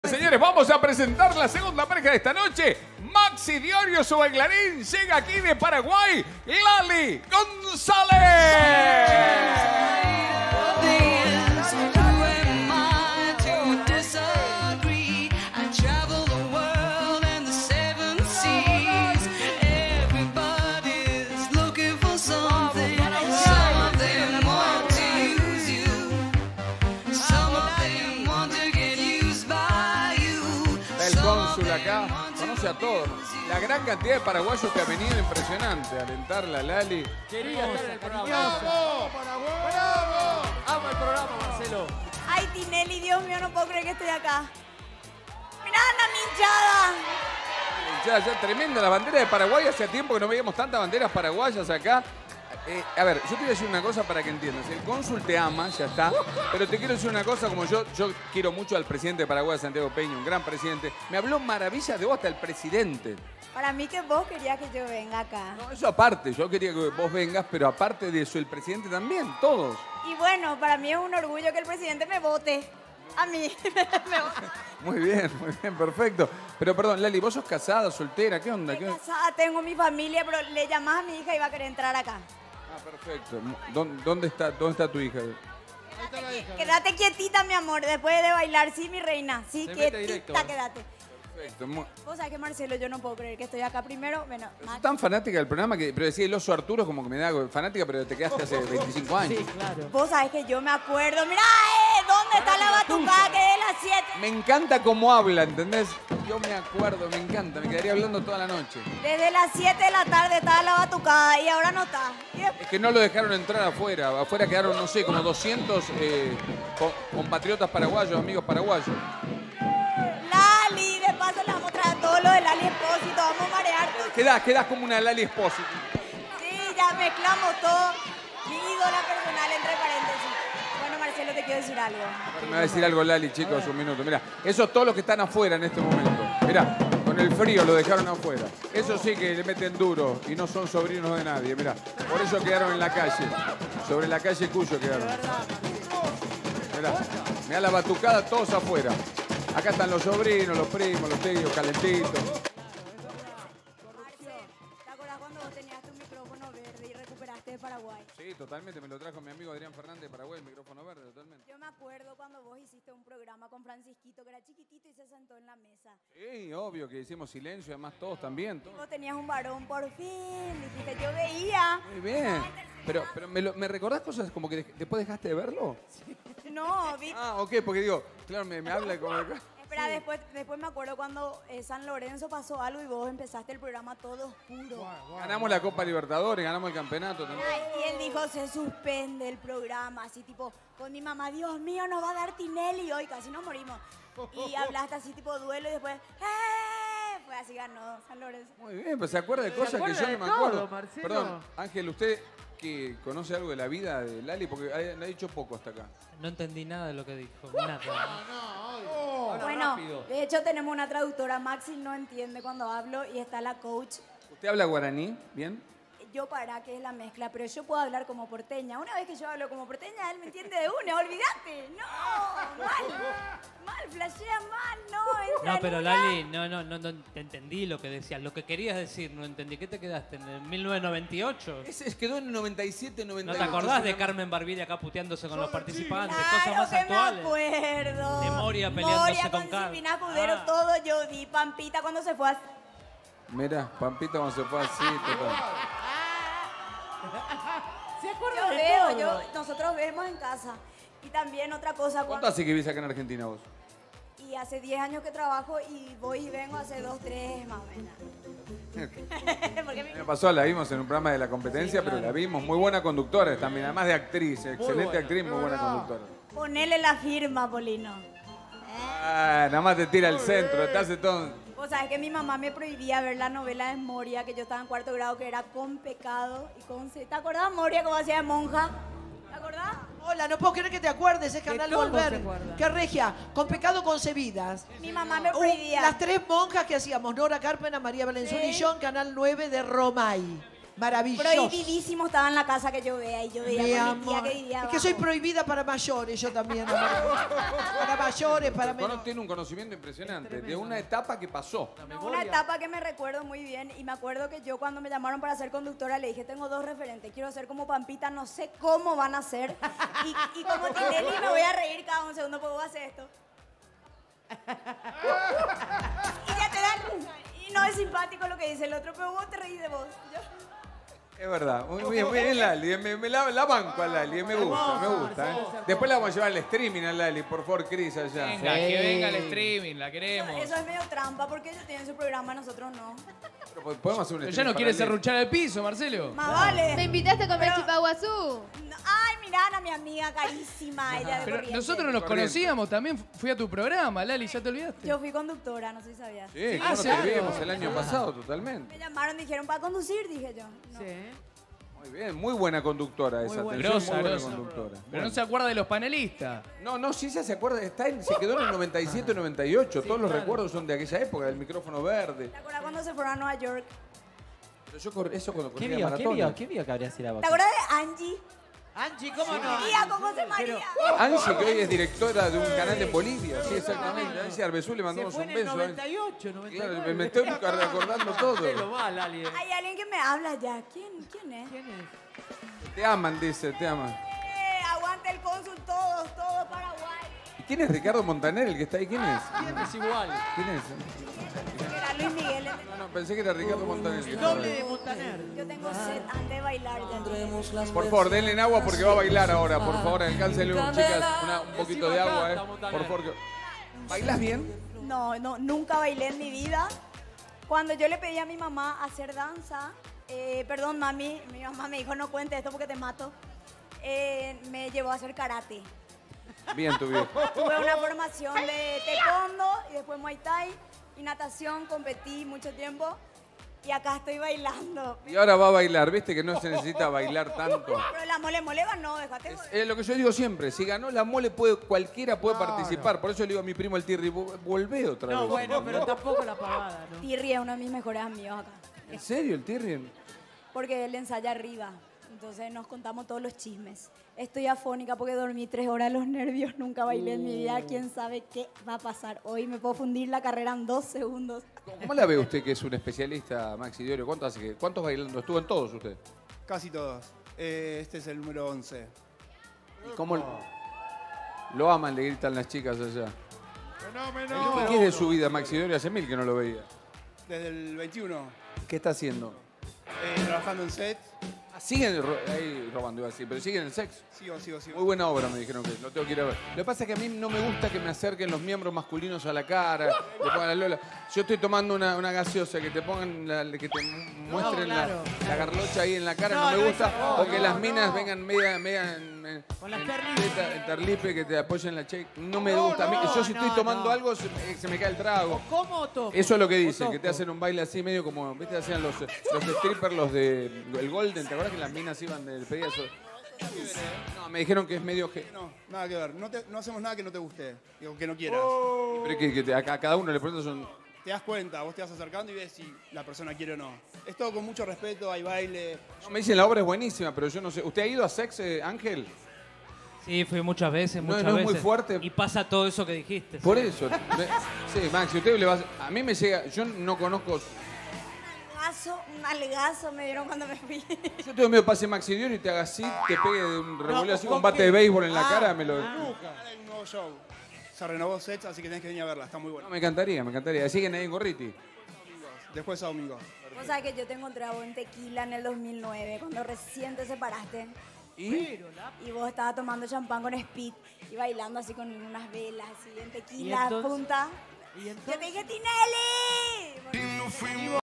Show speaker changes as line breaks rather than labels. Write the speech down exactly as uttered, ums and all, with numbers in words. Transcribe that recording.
Señores, vamos a presentar la segunda pareja de esta noche. Maxi Diorio, su bailarín, llega aquí de Paraguay, Lali González. Acá conoce a todos. La gran cantidad de paraguayos que ha venido, impresionante. Alentarla a Lali.
Quería estar en el programa.
¡Bravo! ¡Bravo!
Amo el programa, Marcelo.
Ay, Tinelli, Dios mío, no puedo creer que estoy acá. Mirá, la hinchada.
Ya, ya, tremenda la bandera de Paraguay. Hacía tiempo que no veíamos tantas banderas paraguayas acá. Eh, a ver, yo te voy a decir una cosa para que entiendas. El cónsul te ama, ya está. Pero te quiero decir una cosa, como yo, yo quiero mucho al presidente de Paraguay, Santiago Peña, un gran presidente. Me habló maravillas de vos hasta el presidente.
Para mí que vos querías que yo venga acá.
No, eso aparte, yo quería que vos vengas, pero aparte de eso, el presidente también, todos.
Y bueno, para mí es un orgullo que el presidente me vote. A mí. me vote.
Muy bien, muy bien, perfecto. Pero perdón, Lali, ¿vos sos casada, soltera? ¿Qué onda?
Estoy
¿Qué...
casada, tengo mi familia, pero le llamás a mi hija y va a querer entrar acá.
Ah, perfecto. ¿Dónde, dónde, está, ¿Dónde está tu hija?
Quédate, quédate quietita, mi amor, después de bailar. Sí, mi reina. Sí,
Se mete
quietita,
directo.
quédate.
Perfecto. Muy...
Vos sabés que, Marcelo, yo no puedo creer que estoy acá primero. Bueno,
Sos tan fanática del programa que, pero decía el oso Arturo como que me da fanática, pero te quedaste hace veinticinco años.
Sí, claro.
Vos sabés que yo me acuerdo. Mirá, eh, ¿dónde está la batucada que es de las siete?
Me encanta cómo habla, ¿entendés? Yo me acuerdo, me encanta, me quedaría hablando toda la noche.
Desde las siete de la tarde estaba la batucada y ahora no está. Y después-
Es que no lo dejaron entrar afuera. Afuera quedaron, no sé, como doscientos eh, co- compatriotas paraguayos, amigos paraguayos.
Lali, de paso le vamos a traer todo lo de Lali Espósito, vamos a marear todo.
Quedás, quedás como una Lali Espósito.
Sí, ya mezclamos todo. Mi ídola personal, entre paréntesis. Bueno, Marcelo, te quiero decir algo.
Me va a decir algo Lali, chicos, un minuto. Mira, eso todos los que están afuera en este momento. Mira, con el frío lo dejaron afuera. Eso sí que le meten duro y no son sobrinos de nadie. Mira, por eso quedaron en la calle. Sobre la calle Cuyo quedaron. Mira, mira la batucada, todos afuera. Acá están los sobrinos, los primos, los tíos, calentitos.
Marce, ¿te acordás cuando vos tenías tu micrófono verde y recuperaste de Paraguay?
Sí, totalmente. Me lo trajo mi amigo Adrián Fernández de Paraguay, el micrófono verde, totalmente.
Yo me acuerdo cuando vos hiciste un programa con Francisquito, que era chiquitito y se sentó en la mesa.
Sí, obvio que hicimos silencio, además todos también. Todos.
Vos tenías un varón, por fin, dijiste, yo veía.
Muy bien. Pero, pero ¿me, lo- ¿me recordás cosas como que dej- después dejaste de verlo?
No, vi.
Ah, ok, porque digo, claro, me, me habla como...
Espera, después, después me acuerdo cuando eh, San Lorenzo pasó algo y vos empezaste el programa todo oscuro.
Ganamos la Copa Libertadores, ganamos el campeonato también.
Ay, y él dijo, se suspende el programa, así tipo, con mi mamá, Dios mío, nos va a dar Tinelli hoy, casi nos morimos. Y hablaste así tipo duelo y después, ¡eh! Fue así, ganó San Lorenzo.
Muy bien, pues se acuerda de
Se
cosas que
acuerda
yo
de
no me
todo,
acuerdo.
Marcelo.
Perdón, Ángel, usted que conoce algo de la vida de Lali, porque ha, ha dicho poco hasta acá.
No entendí nada de lo que dijo. Nada.
Habla
Bueno,
rápido.
de hecho tenemos una traductora, Maxi no entiende cuando hablo y está la coach.
¿Usted habla guaraní? ¿Bien?
Yo para que es la mezcla, pero yo puedo hablar como porteña. Una vez que yo hablo como porteña, él me entiende de una, olvídate. No, mal, mal, flashea mal, no. entra
No,
en
pero
una.
Lali, no, no, no, no te entendí lo que decías. Lo que querías decir, no entendí. ¿Qué te quedaste en el mil novecientos noventa y ocho?
Ese es- quedó en el noventa y siete, noventa
¿No
y
te
ocho.
acordás de Carmen Barbieri acá puteándose con los participantes? Cosas
Claro
más
que
actuales.
me acuerdo.
De Moria peleándose
Moria
con
con
Carl.
Silvina Escudero,
Ah.
todo yo vi. Pampita cuando se fue a...
Mirá, Pampita cuando se fue así, total.
¿Se
Yo
acuerda de
veo,
todo?
yo, nosotros vemos en casa. Y también otra cosa,
¿Cuánto
cuando,
hace que vivís acá en Argentina vos?
y hace diez años que trabajo y voy y vengo hace dos, tres más o menos. Porque mi-
Me pasó, la vimos en un programa de la competencia, pero la vimos. Muy buena conductora también, además de actriz. Excelente
buena.
actriz, muy buena conductora.
Ponele la firma, Polino.
Ah, nada más te tira al centro, te hace todo...
Vos sabés que mi mamá me prohibía ver la novela de Moria, que yo estaba en cuarto grado, que era Con Pecado y con C. ¿Te acordás, Moria, cómo hacía de monja? ¿Te acordás?
Hola, no puedo creer que te acuerdes, es Canal
todo se
Volver.
acuerda.
Qué regia, con pecado concebidas.
Mi mamá me
Uh,
prohibía.
las tres monjas que hacíamos, Nora Carpena, María Valenzuela y
Sí.
yo, en Canal nueve de Romay. Maravilloso.
Prohibidísimo estaba en la casa que yo vea y yo veía
Mi
con mi tía
amor.
que vivía
Es que soy
abajo.
prohibida para mayores, yo también. amor. Para mayores, para
Cono-
menores.
tiene un conocimiento impresionante de una etapa que pasó.
No, una etapa que me recuerdo muy bien y me acuerdo que yo cuando me llamaron para ser conductora le dije, tengo dos referentes, quiero ser como Pampita, no sé cómo van a ser y, y como Tinelli me voy a reír cada un segundo porque voy a hacer esto. Y ya te dan risa. Y no es simpático lo que dice el otro, pero vos te reís de vos. Yo-
Es verdad, muy bien, muy bien Lali. Me, me la, la banco a Lali, me gusta, me gusta. ¿eh? Después la vamos a llevar al streaming a Lali, por favor, Cris, allá.
Venga, que venga el streaming, la queremos.
Eso es medio trampa porque ellos tienen su programa, nosotros no.
Pero po- podemos hacer un
Pero ya
streaming
no quiere
paralelo.
serruchar el piso, Marcelo.
Más vale.
Me invitaste a comer
Pero-
chipaguazú.
No, ay, mirá, a mi amiga carísima, ella de
Pero
Corrientes.
nosotros nos
Corriente.
conocíamos también. Fui a tu programa, Lali, ¿ya te olvidaste?
Yo fui conductora, no sé si sabías.
Sí,
Ah,
¿cómo no te
claro.
vimos el año pasado totalmente?
Me llamaron, dijeron, para conducir, dije yo. No.
Muy bien, muy buena conductora esa.
buena.
atención,
Grosa,
muy buena
grosa.
conductora.
Pero
Bueno.
no se acuerda de los panelistas.
No, no, sí ya se acuerda, está en- se quedó en el noventa y siete, noventa y ocho. Todos los recuerdos son de aquella época, del micrófono verde.
¿Te acuerdas cuando se fueron a Nueva York?
Pero yo corrí, eso cuando
¿Qué
corría
vio? ¿Qué
maratones.
vio? ¿Qué vio que habría sido la
¿Te
boca?
acuerdas de Angie?
Angie, ¿cómo no?
Vivía con José María.
Angie, que hoy es directora de un canal en Bolivia. Sí, exactamente. Angie Arbezú, le mandamos un beso.
noventa y ocho, noventa y
Claro,
nueve.
me, me estoy recordando todo.
va, Lali.
Hay alguien que me habla ya. ¿Quién? ¿Quién es?
¿Quién es?
Te aman, dice, te aman.
Eh, aguante el cónsul, todos, todos Paraguay.
¿Y quién es Ricardo Montaner, el que está ahí? ¿Quién es?
Es igual.
¿Quién es?
Era Luis Miguel.
No, no, pensé que era Ricardo Montaner. el que estaba
Doble
ahí.
de Montaner.
Yo tengo sed antes de bailar ya.
Por favor, denle en agua porque va a bailar ahora. Por favor, alcáncenle, chicas, una- un poquito de agua, ¿eh? Por favor. que- ¿Bailas bien?
No, no, nunca bailé en mi vida. Cuando yo le pedí a mi mamá hacer danza, eh, perdón, mami, mi mamá me dijo, no cuente esto porque te mato. Eh, me llevó a hacer karate.
Bien, tu viejo.
Tuve una formación de taekwondo y después muay thai y natación, competí mucho tiempo y acá estoy bailando.
Y ahora va a bailar, viste que no se necesita bailar tanto.
Pero la mole mole ganó, déjate.
Es, es lo que yo digo siempre, si ganó la mole, puede, cualquiera puede participar. Por eso le digo a mi primo el Tirri, "Vo- volvé otra
No,
vez.
bueno, pero tampoco la pavada, ¿no?
Tirri es uno de mis mejores amigos acá.
¿En serio el Tirri?
Porque él ensaya arriba. Entonces nos contamos todos los chismes. Estoy afónica porque dormí tres horas los nervios. Nunca bailé en mi vida. ¿Quién sabe qué va a pasar hoy? Me puedo fundir la carrera en dos segundos.
¿Cómo la ve usted que es un especialista, Maxi Diorio? ¿Cuánto hace que, ¿Cuántos bailando estuvo en todos usted?
Casi todos. Eh, este es el número once.
¿Y cómo lo aman, le gritan las chicas allá?
Fenómeno.
¿Qué, qué es de su vida, Maxi Diorio? Hace mil que no lo veía.
Desde el veintiuno,
¿Qué está haciendo?
eh, trabajando en set.
Ah, siguen ro- ahí robando, iba a decir, pero siguen el sexo.
Sigo, sigo, sigo.
Muy buena obra, me dijeron que lo tengo que ir a ver. Lo que pasa es que a mí no me gusta que me acerquen los miembros masculinos a la cara, le pongan la lola. Yo estoy tomando una, una gaseosa, que te pongan, la- que te muestren la-
claro.
la, garlocha ahí en la cara, no,
No,
me
no,
gusta.
eso no,
o que
no,
las minas
no.
vengan media, media en, en-
Con las
en
perlitas.
teta- en tarlipe, que te apoyen la check. No me
No,
gusta. A mí-
no,
yo si estoy
no,
tomando
no.
algo, se me, se me cae el trago.
¿Cómo toco?
Eso es lo que
¿O
dicen, que
toco?
te hacen un baile así medio como, ¿viste? Hacían los, los strippers, los de el Golden, ¿te acuerdas que las minas iban del pedía eso? No, me dijeron que es medio que.
No, nada que ver. No, te- no hacemos nada que no te guste. Digo, que no quieras.
Pero que, que te- a, a cada uno le preguntas son.
Te das cuenta, vos te vas acercando y ves si la persona quiere o no. Es todo con mucho respeto, hay baile.
No, me dicen la obra es buenísima, pero yo no sé. ¿Usted ha ido a Sex, eh, Ángel?
Sí, fui muchas veces,
No,
muchas
no es
veces.
muy fuerte.
Y pasa todo eso que dijiste.
Por eso. Me- sí, Max, si usted le va a. A mí me llega. Yo no conozco.
Un algazo, un algazo me dieron cuando me fui.
Yo tengo miedo pase Maxi Dior y te haga así, te pegue de un revoleo así,
¿con
un bate
qué?
de béisbol en la
Ah,
cara, me lo.
Ahora hay un nuevo show. Se renovó sets, así que tenés que venir a verla. Está muy
No,
bueno.
me encantaría, me encantaría. Siguen ahí en Gorriti.
Después a domingo.
Vos sabés que yo te encontré a vos en Tequila en el dos mil nueve, cuando recién te separaste.
¿Y?
Y vos estabas tomando champán con Speed y bailando así con unas velas, así en
¿Y
Tequila,
entonces?
punta.
¿Y
Yo
entonces?
te dije, Tinelli.